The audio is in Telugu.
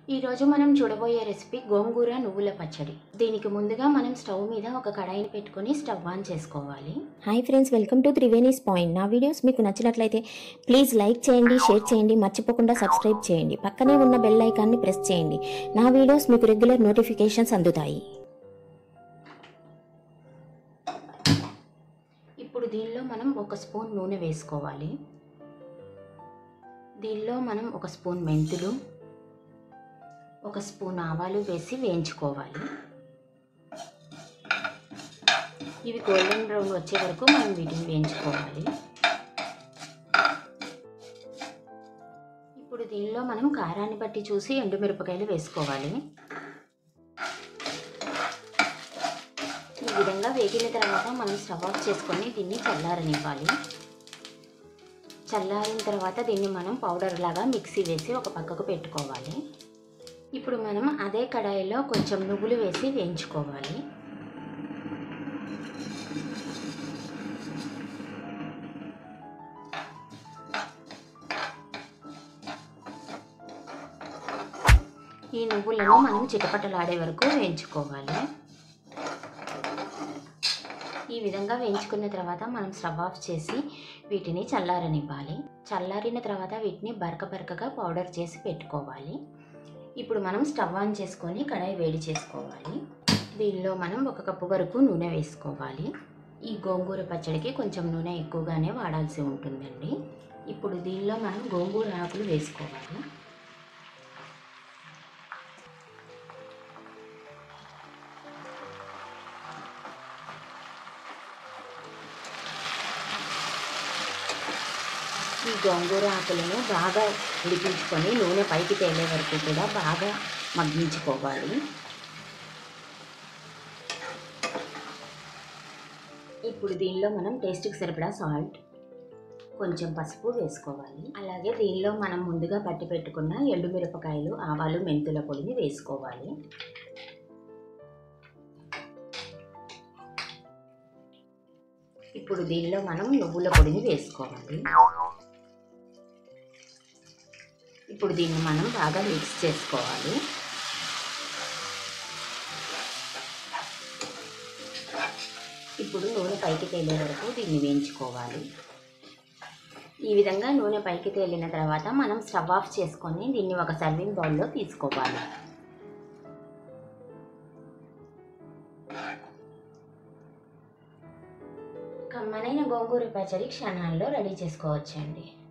ఈరోజు మనం చూడబోయే రెసిపీ గోంగూర నువ్వుల పచ్చడి. దీనికి ముందుగా మనం స్టవ్ మీద ఒక కడాయిని పెట్టుకొని స్టవ్ ఆన్ చేసుకోవాలి. Hi friends, welcome to Triveni's point. నా వీడియోస్ మీకు నచ్చినట్లయితే ప్లీజ్ లైక్ చేయండి, షేర్ చేయండి, మర్చిపోకుండా సబ్స్క్రైబ్ చేయండి. పక్కనే ఉన్న బెల్ ఐకాన్ని ప్రెస్ చేయండి. నా వీడియోస్ మీకు రెగ్యులర్ నోటిఫికేషన్స్ అందుతాయి. ఇప్పుడు దీనిలో మనం ఒక స్పూన్ నూనె వేసుకోవాలి. దీనిలో మనం ఒక స్పూన్ మెంతులు, ఒక స్పూన్ ఆవాలు వేసి వేయించుకోవాలి. ఇవి గోల్డెన్ బ్రౌన్ వచ్చే వరకు మనం వీటిని వేయించుకోవాలి. ఇప్పుడు దీనిలో మనం కారాన్ని బట్టి చూసి ఎండుమిరపకాయలు వేసుకోవాలి. ఈ విధంగా వేగిన తర్వాత మనం స్టవ్ ఆఫ్ చేసుకొని దీన్ని చల్లారనివ్వాలి. చల్లారిన తర్వాత దీన్ని మనం పౌడర్ లాగా మిక్సీ వేసి ఒక పక్కకు పెట్టుకోవాలి. ఇప్పుడు మనం అదే కడాయిలో కొంచెం నువ్వులు వేసి వేయించుకోవాలి. ఈ నువ్వులను మనం చిటపటలాడే వరకు వేయించుకోవాలి. ఈ విధంగా వేయించుకున్న తర్వాత మనం స్టవ్ ఆఫ్ చేసి వీటిని చల్లారనివ్వాలి. చల్లారిన తర్వాత వీటిని బరకగా పౌడర్ చేసి పెట్టుకోవాలి. ఇప్పుడు మనం స్టవ్ ఆన్ చేసుకొని కడాయి వేడి చేసుకోవాలి. దీనిలో మనం 1 కప్పు వరకు నూనె వేసుకోవాలి. ఈ గోంగూర పచ్చడికి కొంచెం నూనె ఎక్కువగానే వాడాల్సి ఉంటుందండి. ఇప్పుడు దీనిలో మనం గోంగూర ఆకులు వేసుకోవాలి. ఈ గోంగూర ఆకులను బాగా ఉడికించుకొని నూనె పైకి తేలే వరకు కూడా బాగా మగ్గించుకోవాలి. ఇప్పుడు దీనిలో మనం టేస్ట్కి సరిపడా సాల్ట్, కొంచెం పసుపు వేసుకోవాలి. అలాగే దీనిలో మనం ముందుగా పట్టి పెట్టుకున్న ఎండుమిరపకాయలు, ఆవాలు, మెంతుల పొడిని వేసుకోవాలి. ఇప్పుడు దీనిలో మనం నువ్వుల పొడిని వేసుకోవాలి. ఇప్పుడు దీన్ని మనం బాగా మిక్స్ చేసుకోవాలి. ఇప్పుడు నూనె పైకి తేలే వరకు దీన్ని వేయించుకోవాలి. ఈ విధంగా నూనె పైకి తేలిన తర్వాత మనం స్టవ్ ఆఫ్ చేసుకొని దీన్ని ఒక సర్వింగ్ బౌల్లో తీసుకోవాలి. కమ్మనైన గోంగూర పచ్చడి క్షణాల్లో రెడీ చేసుకోవచ్చండి.